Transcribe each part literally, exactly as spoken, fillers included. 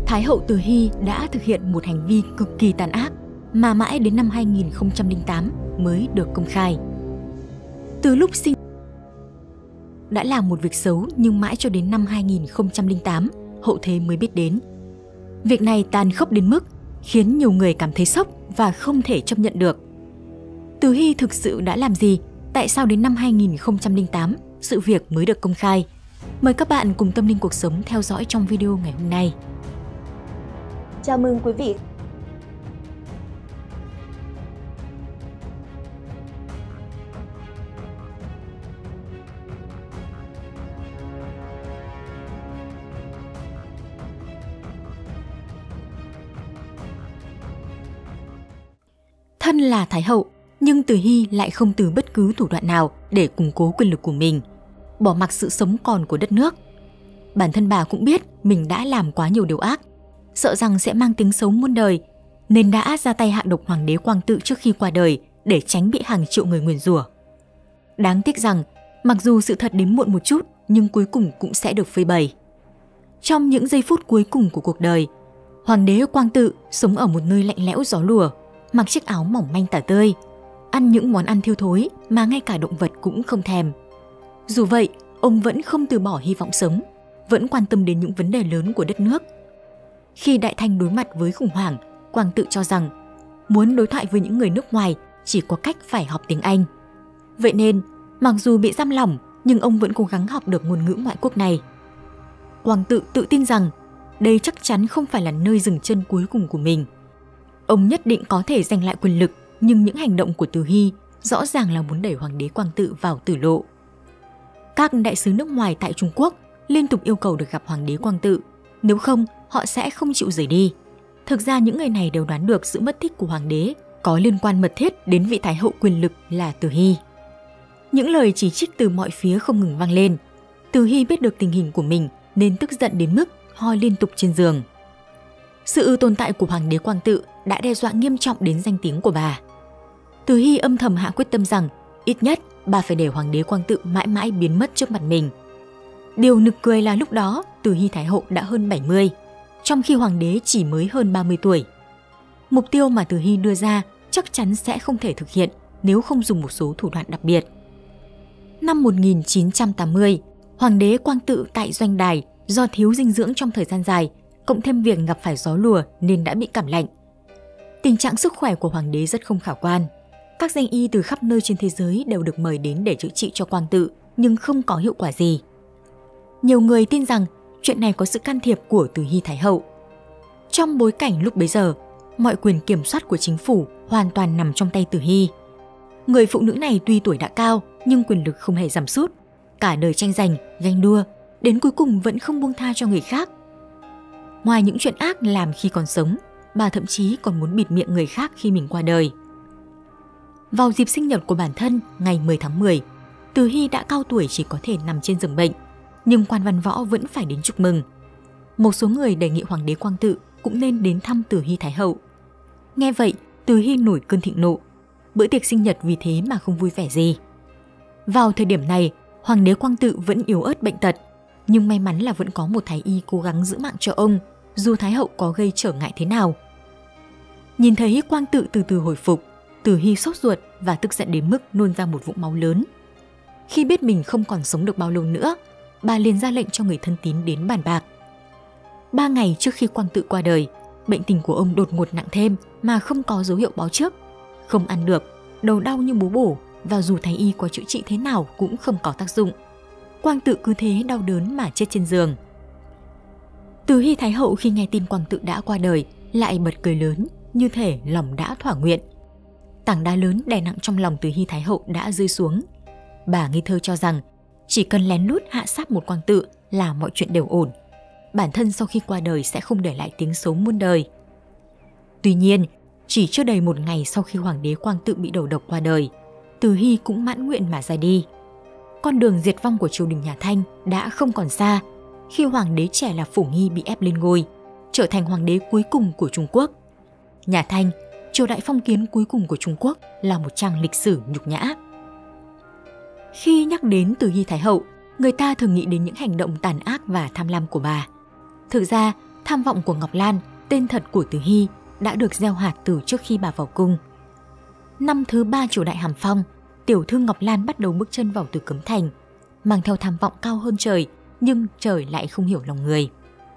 Thái hậu Từ Hy đã thực hiện một hành vi cực kỳ tàn ác mà mãi đến năm hai nghìn không trăm lẻ tám mới được công khai. Từ lúc sinh đã làm một việc xấu nhưng mãi cho đến năm hai nghìn không trăm lẻ tám hậu thế mới biết đến. Việc này tàn khốc đến mức khiến nhiều người cảm thấy sốc và không thể chấp nhận được. Từ Hy thực sự đã làm gì? Tại sao đến năm hai nghìn không trăm lẻ tám sự việc mới được công khai? Mời các bạn cùng Tâm Linh Cuộc Sống theo dõi trong video ngày hôm nay. Chào mừng quý vị. Thân là Thái hậu, nhưng Từ Hy lại không từ bất cứ thủ đoạn nào để củng cố quyền lực của mình, bỏ mặc sự sống còn của đất nước. Bản thân bà cũng biết mình đã làm quá nhiều điều ác, sợ rằng sẽ mang tiếng xấu muôn đời, nên đã ra tay hạ độc hoàng đế Quang Tự trước khi qua đời để tránh bị hàng triệu người nguyền rủa. Đáng tiếc rằng, mặc dù sự thật đến muộn một chút, nhưng cuối cùng cũng sẽ được phơi bày. Trong những giây phút cuối cùng của cuộc đời, hoàng đế Quang Tự sống ở một nơi lạnh lẽo gió lùa, mặc chiếc áo mỏng manh tả tơi, ăn những món ăn thiêu thối mà ngay cả động vật cũng không thèm. Dù vậy, ông vẫn không từ bỏ hy vọng sống, vẫn quan tâm đến những vấn đề lớn của đất nước. Khi Đại Thanh đối mặt với khủng hoảng, Quang Tự cho rằng muốn đối thoại với những người nước ngoài chỉ có cách phải học tiếng Anh. Vậy nên, mặc dù bị giam lỏng, nhưng ông vẫn cố gắng học được ngôn ngữ ngoại quốc này. Quang Tự tự tin rằng đây chắc chắn không phải là nơi dừng chân cuối cùng của mình. Ông nhất định có thể giành lại quyền lực, nhưng những hành động của Từ Hy rõ ràng là muốn đẩy hoàng đế Quang Tự vào tử lộ. Các đại sứ nước ngoài tại Trung Quốc liên tục yêu cầu được gặp hoàng đế Quang Tự, nếu không họ sẽ không chịu rời đi. Thực ra những người này đều đoán được sự mất tích của hoàng đế có liên quan mật thiết đến vị thái hậu quyền lực là Từ Hy. Những lời chỉ trích từ mọi phía không ngừng vang lên. Từ Hy biết được tình hình của mình nên tức giận đến mức ho liên tục trên giường. Sự tồn tại của hoàng đế Quang Tự đã đe dọa nghiêm trọng đến danh tiếng của bà. Từ Hy âm thầm hạ quyết tâm rằng ít nhất bà phải để hoàng đế Quang Tự mãi mãi biến mất trước mặt mình. Điều nực cười là lúc đó Từ Hy thái hậu đã hơn bảy mươi, trong khi hoàng đế chỉ mới hơn ba mươi tuổi. Mục tiêu mà Từ Hy đưa ra chắc chắn sẽ không thể thực hiện nếu không dùng một số thủ đoạn đặc biệt. Năm một nghìn chín trăm tám mươi, hoàng đế Quang Tự tại doanh đài do thiếu dinh dưỡng trong thời gian dài, cộng thêm việc gặp phải gió lùa nên đã bị cảm lạnh. Tình trạng sức khỏe của hoàng đế rất không khả quan. Các danh y từ khắp nơi trên thế giới đều được mời đến để chữa trị cho Quang Tự, nhưng không có hiệu quả gì. Nhiều người tin rằng chuyện này có sự can thiệp của Từ Hy thái hậu. Trong bối cảnh lúc bấy giờ, mọi quyền kiểm soát của chính phủ hoàn toàn nằm trong tay Từ Hy. Người phụ nữ này tuy tuổi đã cao nhưng quyền lực không hề giảm sút, cả đời tranh giành, ganh đua, đến cuối cùng vẫn không buông tha cho người khác. Ngoài những chuyện ác làm khi còn sống, bà thậm chí còn muốn bịt miệng người khác khi mình qua đời. Vào dịp sinh nhật của bản thân, ngày mười tháng mười, Từ Hy đã cao tuổi chỉ có thể nằm trên giường bệnh, nhưng quan văn võ vẫn phải đến chúc mừng. Một số người đề nghị hoàng đế Quang Tự cũng nên đến thăm Từ Hy thái hậu. Nghe vậy, Từ Hy nổi cơn thịnh nộ. Bữa tiệc sinh nhật vì thế mà không vui vẻ gì. Vào thời điểm này, hoàng đế Quang Tự vẫn yếu ớt bệnh tật, nhưng may mắn là vẫn có một thái y cố gắng giữ mạng cho ông, dù thái hậu có gây trở ngại thế nào. Nhìn thấy Quang Tự từ từ hồi phục, Từ Hy sốt ruột và tức giận đến mức nôn ra một vũng máu lớn. Khi biết mình không còn sống được bao lâu nữa, bà liền ra lệnh cho người thân tín đến bàn bạc. Ba ngày trước khi Quang Tự qua đời, bệnh tình của ông đột ngột nặng thêm mà không có dấu hiệu báo trước. Không ăn được, đầu đau như búa bổ, và dù thái y có chữa trị thế nào cũng không có tác dụng. Quang Tự cứ thế đau đớn mà chết trên giường. Từ Hy thái hậu khi nghe tin Quang Tự đã qua đời lại bật cười lớn, như thể lòng đã thỏa nguyện. Tảng đá lớn đè nặng trong lòng Từ Hy thái hậu đã rơi xuống. Bà ngây thơ cho rằng chỉ cần lén lút hạ sát một Quang Tự là mọi chuyện đều ổn. Bản thân sau khi qua đời sẽ không để lại tiếng xấu muôn đời. Tuy nhiên, chỉ chưa đầy một ngày sau khi hoàng đế Quang Tự bị đầu độc qua đời, Từ Hy cũng mãn nguyện mà ra đi. Con đường diệt vong của triều đình nhà Thanh đã không còn xa khi hoàng đế trẻ là Phổ Nghi bị ép lên ngôi, trở thành hoàng đế cuối cùng của Trung Quốc. Nhà Thanh, triều đại phong kiến cuối cùng của Trung Quốc, là một trang lịch sử nhục nhã. Khi nhắc đến Từ Hy thái hậu, người ta thường nghĩ đến những hành động tàn ác và tham lam của bà. Thực ra, Tham vọng của Ngọc Lan, tên thật của Từ Hy, đã được gieo hạt từ trước khi bà vào cung. Năm thứ ba triều đại Hàm Phong, tiểu thư Ngọc Lan bắt đầu bước chân vào Tử Cấm Thành, mang theo tham vọng cao hơn trời, nhưng trời lại không hiểu lòng người.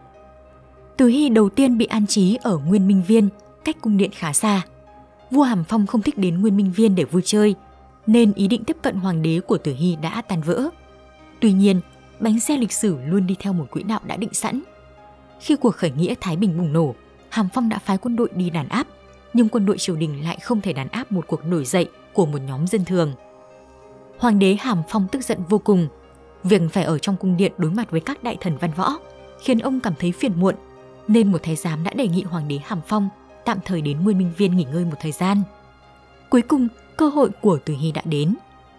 Từ Hy đầu tiên bị an trí ở Nguyên Minh Viên, cách cung điện khá xa. Vua Hàm Phong không thích đến Nguyên Minh Viên để vui chơi, nên ý định tiếp cận hoàng đế của Từ Hy đã tan vỡ. Tuy nhiên, bánh xe lịch sử luôn đi theo một quỹ đạo đã định sẵn. Khi cuộc khởi nghĩa Thái Bình bùng nổ, Hàm Phong đã phái quân đội đi đàn áp, nhưng quân đội triều đình lại không thể đàn áp một cuộc nổi dậy của một nhóm dân thường. Hoàng đế Hàm Phong tức giận vô cùng. Việc phải ở trong cung điện đối mặt với các đại thần văn võ khiến ông cảm thấy phiền muộn, nên một thái giám đã đề nghị hoàng đế Hàm Phong tạm thời đến Nguyên Minh Viên nghỉ ngơi một thời gian. Cuối cùng, cơ hội của Từ Hy đã đến.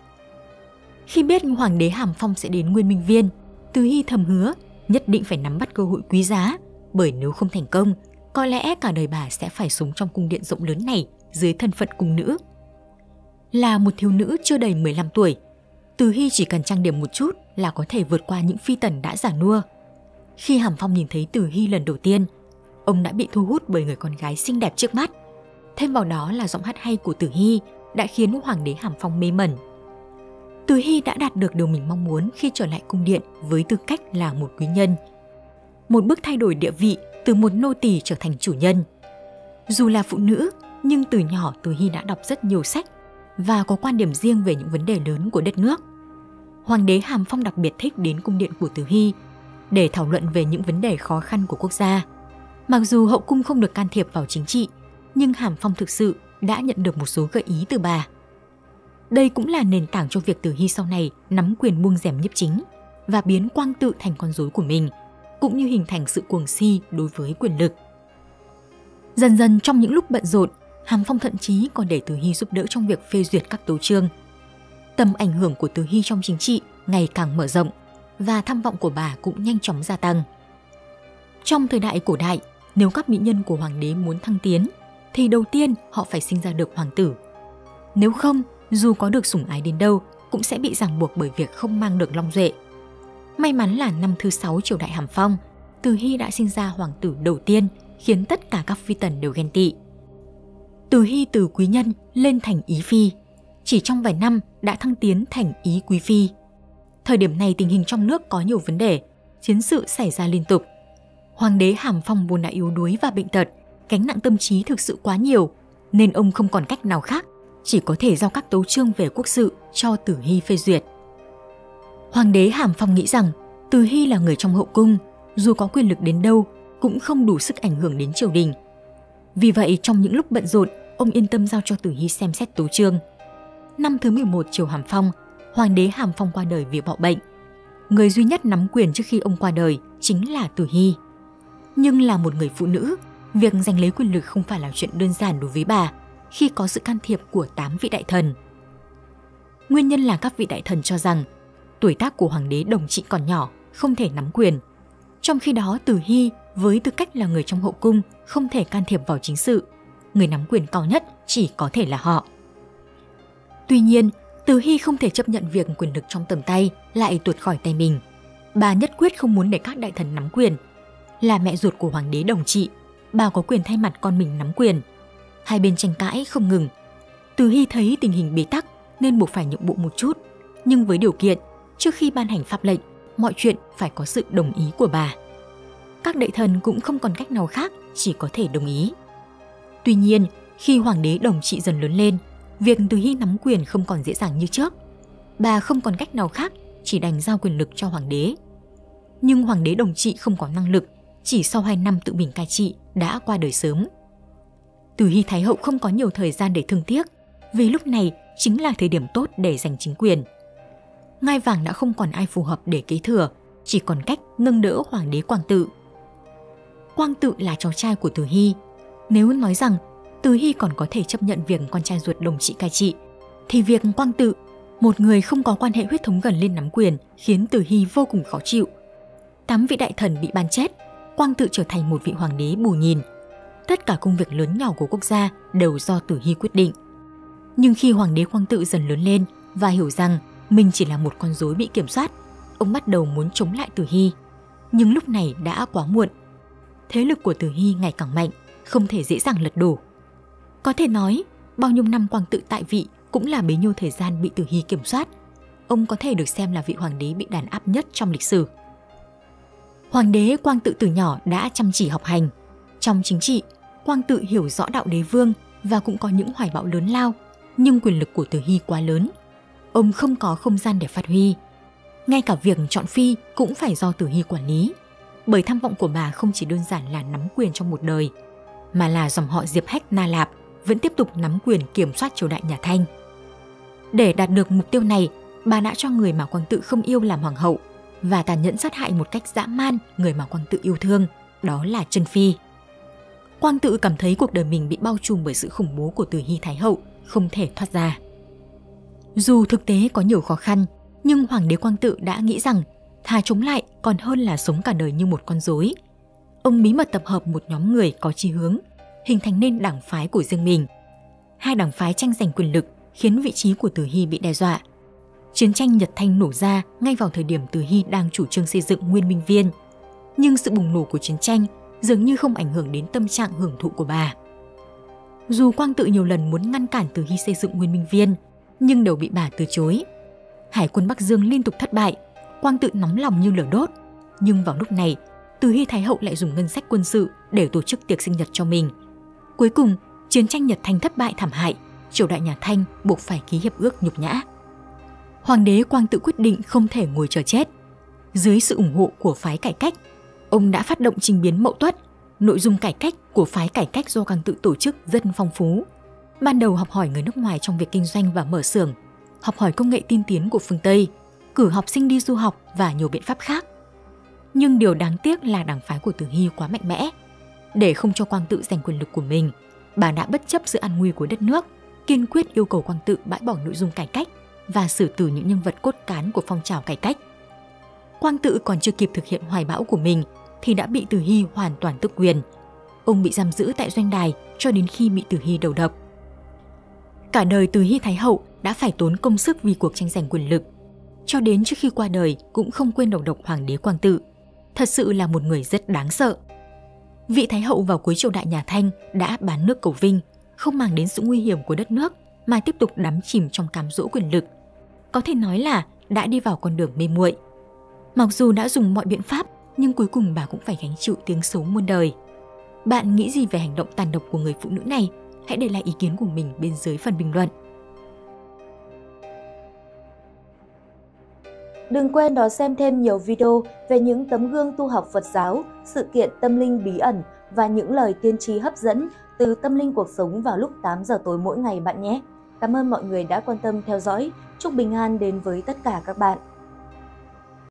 Khi biết hoàng đế Hàm Phong sẽ đến Nguyên Minh Viên, Từ Hy thầm hứa nhất định phải nắm bắt cơ hội quý giá, bởi nếu không thành công, có lẽ cả đời bà sẽ phải sống trong cung điện rộng lớn này dưới thân phận cung nữ. Là một thiếu nữ chưa đầy mười lăm tuổi, Từ Hy chỉ cần trang điểm một chút là có thể vượt qua những phi tần đã già nua. Khi Hàm Phong nhìn thấy Từ Hy lần đầu tiên, ông đã bị thu hút bởi người con gái xinh đẹp trước mắt. Thêm vào đó là giọng hát hay của Từ Hy đã khiến hoàng đế Hàm Phong mê mẩn. Từ Hy đã đạt được điều mình mong muốn khi trở lại cung điện với tư cách là một quý nhân. Một bước thay đổi địa vị từ một nô tỳ trở thành chủ nhân. Dù là phụ nữ, nhưng từ nhỏ Từ Hy đã đọc rất nhiều sách và có quan điểm riêng về những vấn đề lớn của đất nước. Hoàng đế Hàm Phong đặc biệt thích đến cung điện của Từ Hy để thảo luận về những vấn đề khó khăn của quốc gia. Mặc dù hậu cung không được can thiệp vào chính trị, nhưng Hàm Phong thực sự đã nhận được một số gợi ý từ bà. Đây cũng là nền tảng cho việc Từ Hy sau này nắm quyền buông rèm nhiếp chính và biến Quang Tự thành con rối của mình, cũng như hình thành sự cuồng si đối với quyền lực. Dần dần trong những lúc bận rộn, Hàm Phong thậm chí còn để Từ Hy giúp đỡ trong việc phê duyệt các tấu chương. Tầm ảnh hưởng của Từ Hy trong chính trị ngày càng mở rộng và tham vọng của bà cũng nhanh chóng gia tăng. Trong thời đại cổ đại, nếu các mỹ nhân của hoàng đế muốn thăng tiến, thì đầu tiên họ phải sinh ra được hoàng tử. Nếu không, dù có được sủng ái đến đâu, cũng sẽ bị ràng buộc bởi việc không mang được long duệ. May mắn là năm thứ sáu triều đại Hàm Phong, Từ Hy đã sinh ra hoàng tử đầu tiên, khiến tất cả các phi tần đều ghen tị. Từ Hy từ quý nhân lên thành ý phi, chỉ trong vài năm đã thăng tiến thành ý quý phi. Thời điểm này tình hình trong nước có nhiều vấn đề, chiến sự xảy ra liên tục. Hoàng đế Hàm Phong vốn đã yếu đuối và bệnh tật, gánh nặng tâm trí thực sự quá nhiều, nên ông không còn cách nào khác, chỉ có thể giao các tấu chương về quốc sự cho Từ Hy phê duyệt. Hoàng đế Hàm Phong nghĩ rằng Từ Hy là người trong hậu cung, dù có quyền lực đến đâu cũng không đủ sức ảnh hưởng đến triều đình. Vì vậy trong những lúc bận rộn, ông yên tâm giao cho Từ Hy xem xét tấu chương. Năm thứ mười một triều Hàm Phong, Hoàng đế Hàm Phong qua đời vì bạo bệnh. Người duy nhất nắm quyền trước khi ông qua đời chính là Từ Hy. Nhưng là một người phụ nữ, việc giành lấy quyền lực không phải là chuyện đơn giản đối với bà khi có sự can thiệp của tám vị đại thần. Nguyên nhân là các vị đại thần cho rằng tuổi tác của hoàng đế Đồng Trị còn nhỏ, không thể nắm quyền. Trong khi đó Từ Hy với tư cách là người trong hậu cung không thể can thiệp vào chính sự, người nắm quyền cao nhất chỉ có thể là họ. Tuy nhiên, Từ Hy không thể chấp nhận việc quyền lực trong tầm tay lại tuột khỏi tay mình. Bà nhất quyết không muốn để các đại thần nắm quyền. Là mẹ ruột của hoàng đế Đồng Trị, bà có quyền thay mặt con mình nắm quyền. Hai bên tranh cãi không ngừng. Từ Hy thấy tình hình bế tắc nên buộc phải nhượng bộ một chút, nhưng với điều kiện trước khi ban hành pháp lệnh, mọi chuyện phải có sự đồng ý của bà. Các đại thần cũng không còn cách nào khác, chỉ có thể đồng ý. Tuy nhiên, khi hoàng đế Đồng Trị dần lớn lên, việc Từ Hy nắm quyền không còn dễ dàng như trước. Bà không còn cách nào khác, chỉ đành giao quyền lực cho hoàng đế. Nhưng hoàng đế Đồng Trị không có năng lực, chỉ sau hai năm tự mình cai trị đã qua đời sớm. Từ Hy Thái hậu không có nhiều thời gian để thương tiếc, vì lúc này chính là thời điểm tốt để giành chính quyền. Ngai vàng đã không còn ai phù hợp để kế thừa, chỉ còn cách nâng đỡ hoàng đế Quang Tự. Quang Tự là cháu trai của Từ Hy. Nếu nói rằng Từ Hy còn có thể chấp nhận việc con trai ruột Đồng Trị cai trị, thì việc Quang Tự, một người không có quan hệ huyết thống gần lên nắm quyền, khiến Từ Hy vô cùng khó chịu. Tám vị đại thần bị ban chết, Quang Tự trở thành một vị hoàng đế bù nhìn. Tất cả công việc lớn nhỏ của quốc gia đều do Từ Hy quyết định. Nhưng khi hoàng đế Quang Tự dần lớn lên và hiểu rằng mình chỉ là một con rối bị kiểm soát, ông bắt đầu muốn chống lại Từ Hy. Nhưng lúc này đã quá muộn. thế lực của Từ Hy ngày càng mạnh, không thể dễ dàng lật đổ. Có thể nói, bao nhiêu năm Quang Tự tại vị cũng là bấy nhiêu thời gian bị Từ Hy kiểm soát. Ông có thể được xem là vị hoàng đế bị đàn áp nhất trong lịch sử. Hoàng đế Quang Tự từ nhỏ đã chăm chỉ học hành. Trong chính trị, Quang Tự hiểu rõ đạo đế vương và cũng có những hoài bão lớn lao, nhưng quyền lực của Từ Hy quá lớn. Ông không có không gian để phát huy. Ngay cả việc chọn phi cũng phải do Từ Hy quản lý, bởi tham vọng của bà không chỉ đơn giản là nắm quyền trong một đời, mà là dòng họ Diệp Hách Na Lạp vẫn tiếp tục nắm quyền kiểm soát triều đại nhà Thanh. Để đạt được mục tiêu này, bà đã cho người mà Quang Tự không yêu làm hoàng hậu và tàn nhẫn sát hại một cách dã man người mà Quang Tự yêu thương, đó là Trân Phi. Quang Tự cảm thấy cuộc đời mình bị bao trùm bởi sự khủng bố của Từ Hy Thái hậu, không thể thoát ra. Dù thực tế có nhiều khó khăn, nhưng Hoàng đế Quang Tự đã nghĩ rằng thà chống lại còn hơn là sống cả đời như một con rối. Ông bí mật tập hợp một nhóm người có chí hướng, hình thành nên đảng phái của riêng mình. Hai đảng phái tranh giành quyền lực khiến vị trí của Từ Hy bị đe dọa. Chiến tranh Nhật Thanh nổ ra ngay vào thời điểm Từ Hy đang chủ trương xây dựng Nguyên Minh Viên. Nhưng sự bùng nổ của chiến tranh dường như không ảnh hưởng đến tâm trạng hưởng thụ của bà. Dù Quang Tự nhiều lần muốn ngăn cản Từ Hy xây dựng Nguyên Minh Viên, nhưng đều bị bà từ chối. Hải quân Bắc Dương liên tục thất bại, Quang Tự nóng lòng như lửa đốt. Nhưng vào lúc này, Từ Hy Thái hậu lại dùng ngân sách quân sự để tổ chức tiệc sinh nhật cho mình. Cuối cùng, chiến tranh Nhật Thanh thất bại thảm hại, triều đại nhà Thanh buộc phải ký hiệp ước nhục nhã. Hoàng đế Quang Tự quyết định không thể ngồi chờ chết. Dưới sự ủng hộ của phái cải cách, ông đã phát động trình biến Mậu Tuất. Nội dung cải cách của phái cải cách do Quang Tự tổ chức rất phong phú. Ban đầu học hỏi người nước ngoài trong việc kinh doanh và mở xưởng, học hỏi công nghệ tiên tiến của phương Tây, cử học sinh đi du học và nhiều biện pháp khác. Nhưng điều đáng tiếc là đảng phái của Từ Hy quá mạnh mẽ. Để không cho Quang Tự giành quyền lực của mình, bà đã bất chấp sự an nguy của đất nước, kiên quyết yêu cầu Quang Tự bãi bỏ nội dung cải cách và xử tử những nhân vật cốt cán của phong trào cải cách. Quang Tự còn chưa kịp thực hiện hoài bão của mình thì đã bị Từ Hy hoàn toàn tước quyền. Ông bị giam giữ tại doanh đài cho đến khi bị Từ Hy đầu độc. Cả đời Từ Hy Thái hậu đã phải tốn công sức vì cuộc tranh giành quyền lực. Cho đến trước khi qua đời cũng không quên đầu độc Hoàng đế Quang Tự. Thật sự là một người rất đáng sợ. Vị Thái hậu vào cuối triều đại nhà Thanh đã bán nước cầu vinh, không màng đến sự nguy hiểm của đất nước mà tiếp tục đắm chìm trong cám dỗ quyền lực. Có thể nói là đã đi vào con đường mê muội. Mặc dù đã dùng mọi biện pháp, nhưng cuối cùng bà cũng phải gánh chịu tiếng xấu muôn đời. Bạn nghĩ gì về hành động tàn độc của người phụ nữ này? Hãy để lại ý kiến của mình bên dưới phần bình luận. Đừng quên đón xem thêm nhiều video về những tấm gương tu học Phật giáo, sự kiện tâm linh bí ẩn và những lời tiên tri hấp dẫn từ Tâm Linh Cuộc Sống vào lúc tám giờ tối mỗi ngày bạn nhé. Cảm ơn mọi người đã quan tâm theo dõi. Chúc bình an đến với tất cả các bạn.